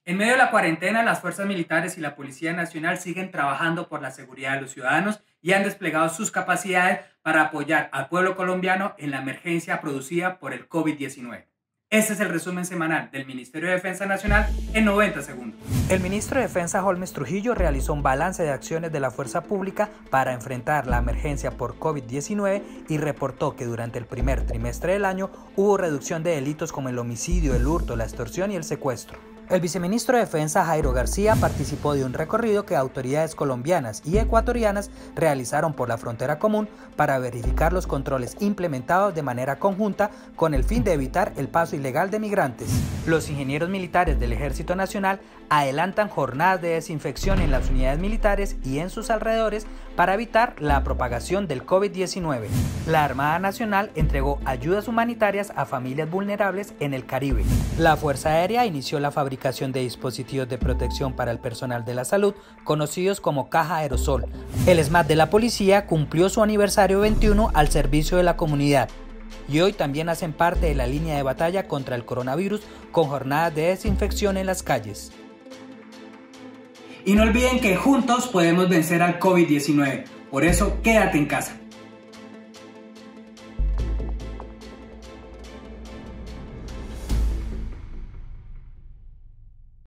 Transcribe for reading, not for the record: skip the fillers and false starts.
En medio de la cuarentena, las fuerzas militares y la Policía Nacional siguen trabajando por la seguridad de los ciudadanos y han desplegado sus capacidades para apoyar al pueblo colombiano en la emergencia producida por el COVID-19. Este es el resumen semanal del Ministerio de Defensa Nacional en 90 segundos. El ministro de Defensa Holmes Trujillo realizó un balance de acciones de la fuerza pública para enfrentar la emergencia por COVID-19 y reportó que durante el primer trimestre del año hubo reducción de delitos como el homicidio, el hurto, la extorsión y el secuestro. El viceministro de Defensa Jairo García participó de un recorrido que autoridades colombianas y ecuatorianas realizaron por la frontera común para verificar los controles implementados de manera conjunta con el fin de evitar el paso ilegal de migrantes. Los ingenieros militares del Ejército Nacional adelantan jornadas de desinfección en las unidades militares y en sus alrededores para evitar la propagación del COVID-19. La Armada Nacional entregó ayudas humanitarias a familias vulnerables en el Caribe. La Fuerza Aérea inició la fabricación de dispositivos de protección para el personal de la salud, conocidos como caja aerosol. El SMAT de la policía cumplió su aniversario 21 al servicio de la comunidad y hoy también hacen parte de la línea de batalla contra el coronavirus con jornadas de desinfección en las calles. Y no olviden que juntos podemos vencer al COVID-19. Por eso, quédate en casa.